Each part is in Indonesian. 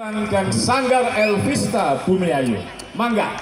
dan Sanggar Elvista Bumiayu. Mangga.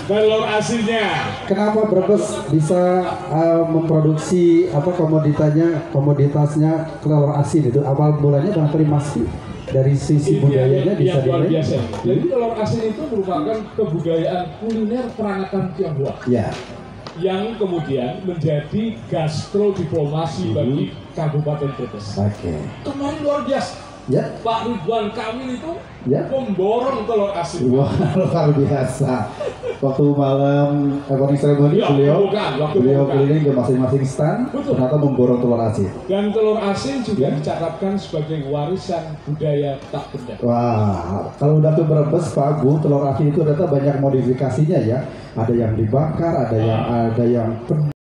telur asinnya. Kenapa Brebes bisa memproduksi komoditasnya telur asin itu? Awal mulanya Bang Primasi dari sisi budayanya bisa luar dinilai. biasa. Jadi telur asin itu merupakan kebudayaan kuliner peranakan Tionghoa. Ya. Yang kemudian menjadi gastrodiplomasi bagi Kabupaten Brebes. Oke. Kemarin luar biasa. Ya. Pak Ridwan Kamil itu Ya. memborong telur asin. Wah, luar biasa. Waktu malam opening ceremony Ya, beliau keliling ke masing-masing stand, Betul. ternyata memborong telur asin. Dan telur asin juga dicatatkan sebagai warisan budaya tak benda. Wah, kalau udah tuh Brebes Pak Agung, telur asin itu ternyata banyak modifikasinya ya. Ada yang dibakar, ada yang